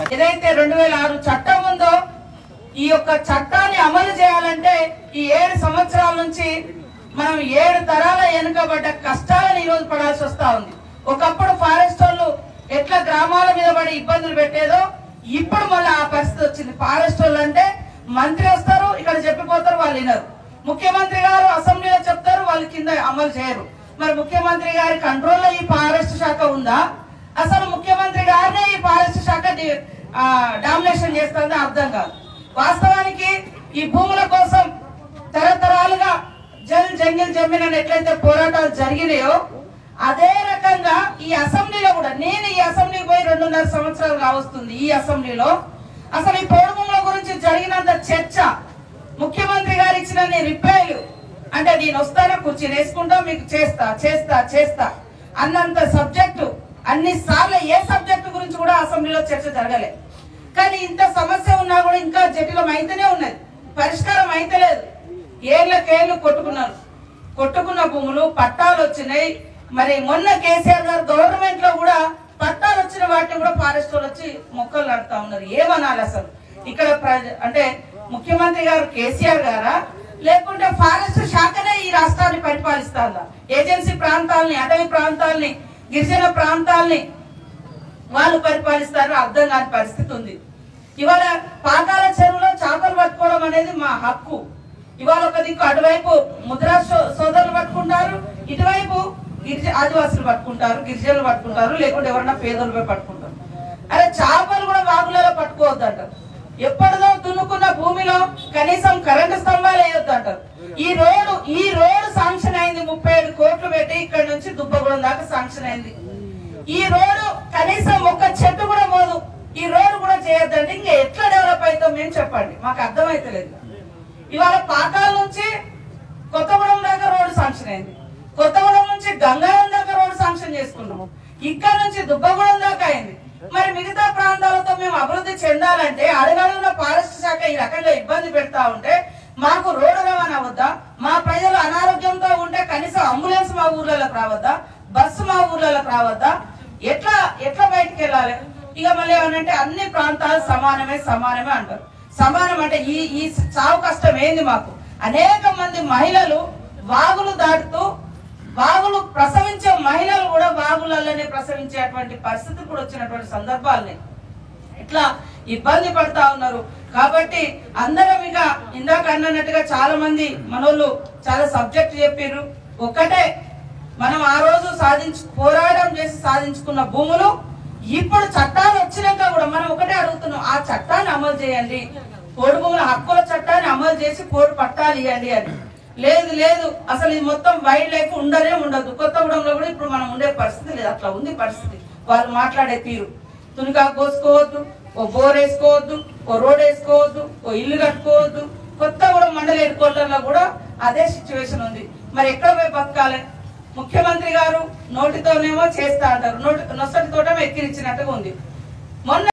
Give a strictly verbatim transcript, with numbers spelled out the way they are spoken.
ఏదైతే రెండు వేల ఆరు చట్టం ఉందో ఈ యొక్క చట్టాన్ని అమలు చేయాలంటే ఈ ఏడు సంవత్సరాల నుంచి మనం ఏడు తరాల వెనుకబడ్డ కష్టాలను ఈ రోజు పడాల్సి వస్తా ఉంది. ఒకప్పుడు ఫారెస్ట్ వాళ్ళు ఎట్లా గ్రామాల మీద పడి ఇబ్బందులు పెట్టేదో ఇప్పుడు మళ్ళీ ఆ పరిస్థితి వచ్చింది. ఫారెస్ట్ వాళ్ళు అంటే మంత్రి వస్తారు, ఇక్కడ చెప్పిపోతారు, వాళ్ళు వినరు. ముఖ్యమంత్రి గారు అసెంబ్లీలో చెప్తారు, వాళ్ళు కింద అమలు చేయరు. మరి ముఖ్యమంత్రి గారి కంట్రోల్లో ఈ ఫారెస్ట్ శాఖ ఉందా? అసలు ముఖ్యమంత్రి గారినే ఈ ఫారెస్ట్ శాఖ డామినేషన్ చేస్తుందో అర్థం కాదు. వాస్తవానికి ఈ భూముల కోసం తరతరాలుగా జల్ జంగిల్ జమీన్ అని ఎట్లయితే పోరాటాలు జరిగినాయో అదే రకంగా ఈ అసెంబ్లీలో కూడా, నేను ఈ అసెంబ్లీకి పోయి రెండున్నర సంవత్సరాలు కావస్తుంది. ఈ అసెంబ్లీలో అసలు ఈ పోడు భూముల గురించి జరిగినంత చర్చ, ముఖ్యమంత్రి గారు ఇచ్చిన రిప్లైలు, అంటే నేను వస్తానా కూర్చొని వేసుకుంటా మీకు చేస్తా చేస్తా చేస్తా అన్నంత సబ్జెక్టు అన్ని సార్లు ఏ సబ్జెక్టు గురించి కూడా అసెంబ్లీలో చర్చ జరగలేదు. కానీ ఇంత సమస్య ఉన్నా కూడా ఇంకా జటిలం అయితేనే ఉన్నది, పరిష్కారం అయితలేదు. ఏళ్ళకేళ్ళు కొట్టుకున్నారు, కొట్టుకున్న భూములు పట్టాలు వచ్చినాయి. మరి మొన్న కేసీఆర్ గారు గవర్నమెంట్ లో కూడా పట్టాలు వచ్చిన వాటిని కూడా ఫారెస్ట్ వాళ్ళు వచ్చి మొక్కలు నాటుతా ఉన్నారు. ఏమనాలి అసలు ఇక్కడ అంటే ముఖ్యమంత్రి గారు కేసీఆర్ గారా, లేకుంటే ఫారెస్ట్ శాఖనే ఈ రాష్ట్రాన్ని పరిపాలిస్తుందా? ఏజెన్సీ ప్రాంతాలని, అటవీ ప్రాంతాలని, గిరిజన ప్రాంతాలని వాళ్ళు పరిపాలిస్తారు, అర్థం కాని పరిస్థితి ఉంది. ఇవాళ పాకాల చెరువులో చేపలు పట్టుకోవడం అనేది మా హక్కు. ఇవాళ ఒక దిక్కు అటువైపు ముద్రా సోదరులు పట్టుకుంటారు, ఇటువైపు గిరిజ ఆదివాసులు పట్టుకుంటారు, గిరిజనులు పట్టుకుంటారు, లేకుంటే ఎవరన్నా పేదలు పట్టుకుంటారు. అరే చేపలు కూడా వాగులలో పట్టుకోవద్దు అంటారు. ఎప్పటిదో దున్నుకున్న భూమిలో కనీసం కరెంటు స్తంభాలు వేయొద్దు అంటారు. ఈ రోడ్డు ఈ రోడ్డు శాంక్షన్ అయింది, ముప్పై ఏడు కోట్లు పెట్టి ఇక్కడ నుంచి దుబ్బగూడెం దాకా శాంక్షన్ అయింది. ఈ రోడ్డు కనీసం ఒక్క చెట్టు కూడా పోదు. ఈ రోడ్డు కూడా చేయొద్దంటే ఇంకా ఎట్లా డెవలప్ అవుతాం మేము చెప్పండి, మాకు అర్థమైతలేదు. ఇవాళ పాకాల నుంచి కొత్తగూడెం దాకా రోడ్డు శాంక్షన్ అయింది, కొత్తగూడెం నుంచి గంగారం దాకా రోడ్డు శాంక్షన్ చేసుకున్నాము, ఇక్కడ నుంచి దుబ్బగూడెం దాకా అయింది. మరి మిగతా ప్రాంతాలతో మేము అభివృద్ధి చెందాలంటే అడుగడుగున ఫారెస్ట్ శాఖ ఈ రకంగా ఇబ్బంది పెడతా ఉంటే మాకు రోడ్డు రవాణా వద్దా? మా ప్రజలు అనారోగ్యంతో ఉంటే కనీసం అంబులెన్స్ మా ఊర్లలోకి రావద్దా? బస్సు మా ఊర్లలోకి రావద్దా? ఎట్లా ఎట్లా బయటకు వెళ్ళాలి? ఇక మళ్ళీ ఏమనంటే అన్ని ప్రాంతాలు సమానమే సమానమే అంటారు. సమానం అంటే ఈ ఈ చావు కష్టం ఏంది మాకు? అనేక మంది మహిళలు వాగులు దాటుతూ, వాగులు ప్రసవించే మహిళలు కూడా వాగులలోనే ప్రసవించేటువంటి పరిస్థితి కూడా వచ్చినటువంటి సందర్భాలని ఇట్లా ఇబ్బంది పడతా ఉన్నారు. కాబట్టి అందరం ఇక ఇందాక అన్నట్టుగా చాలా మంది మనోళ్ళు చాలా సబ్జెక్ట్ చెప్పారు. ఒక్కటే, మనం ఆ రోజు సాధించు పోరాటం చేసి సాధించుకున్న భూములు ఇప్పుడు చట్టాలు వచ్చినాక కూడా మనం ఒకటే అడుగుతున్నాం, ఆ చట్టాన్ని అమలు చేయండి, పోడు భూముల హక్కుల చట్టాన్ని అమలు చేసి పోడు పట్టాలు ఇవ్వండి అని. లేదు లేదు అసలు ఇది మొత్తం వైల్డ్ లైఫ్ ఉండనే ఉండదు. కొత్తగూడెంలో కూడా ఇప్పుడు మనం ఉండే పరిస్థితి లేదు, అట్లా ఉంది పరిస్థితి. వాళ్ళు మాట్లాడే తీరు, తునికా కోసుకోవద్దు, ఓ బోర్ వేసుకోవద్దు, ఓ రోడ్ వేసుకోవద్దు, ఓ ఇల్లు కట్టుకోవద్దు. కొత్తగూడెం మండల హెడ్ క్వార్టర్ లో కూడా అదే సిచ్యువేషన్ ఉంది. మరి ఎక్కడ పోయి బతకాలి? ముఖ్యమంత్రి గారు నోటితోనేమో చేస్తా అంటారు, నోటి నొసటితోటేమో ఎక్కిరిచ్చినట్టుగా ఉంది. మొన్న